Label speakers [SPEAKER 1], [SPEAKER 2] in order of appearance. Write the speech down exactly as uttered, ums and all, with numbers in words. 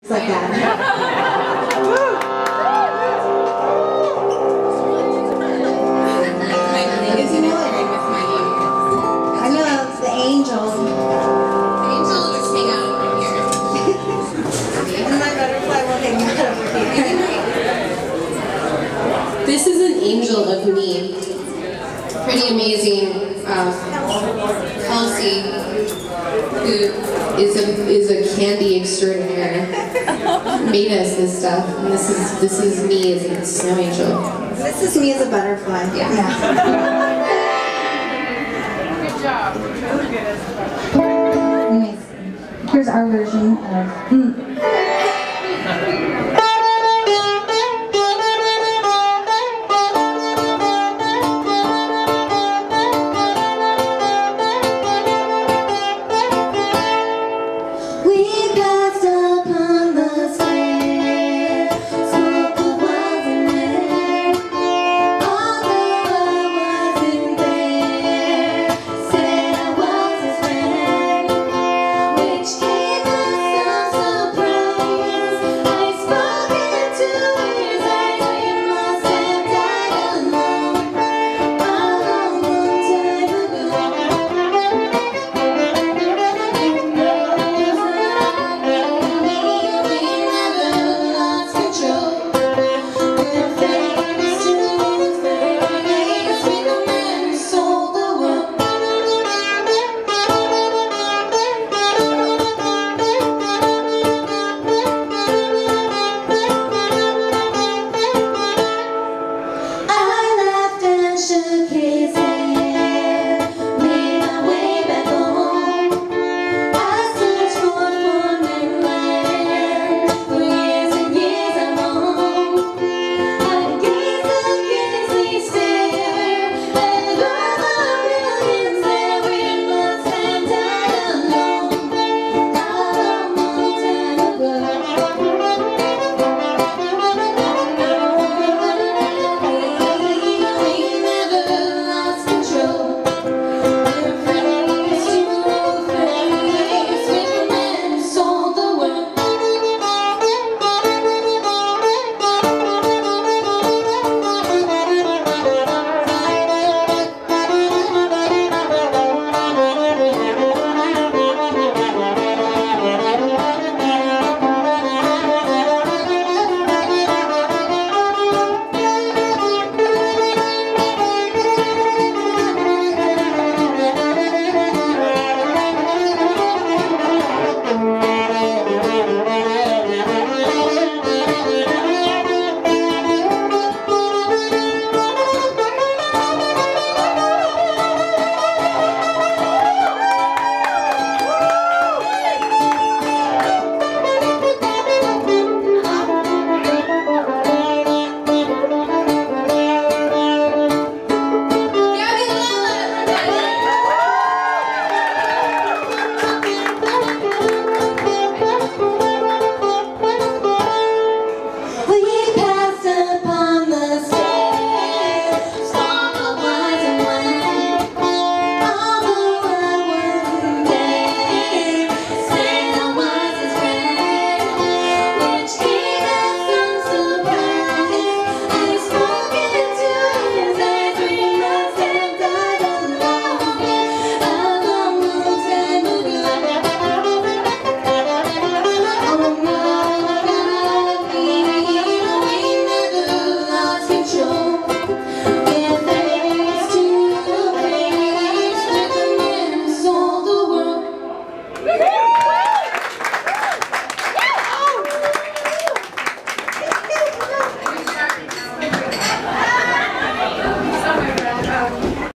[SPEAKER 1] like that. Because you know it. I know, the angel.
[SPEAKER 2] The angel will just hang out over here.
[SPEAKER 1] And my butterfly will hang out over here.
[SPEAKER 2] This is an angel of me. Pretty amazing. Uh, Kelsey, who is a is a candy extraordinaire, made us this stuff. And this is this is me as a snow angel.
[SPEAKER 1] This is me as a butterfly.
[SPEAKER 2] Yeah.
[SPEAKER 1] yeah.
[SPEAKER 2] Good job.
[SPEAKER 1] Anyways, here's our version of. Mm.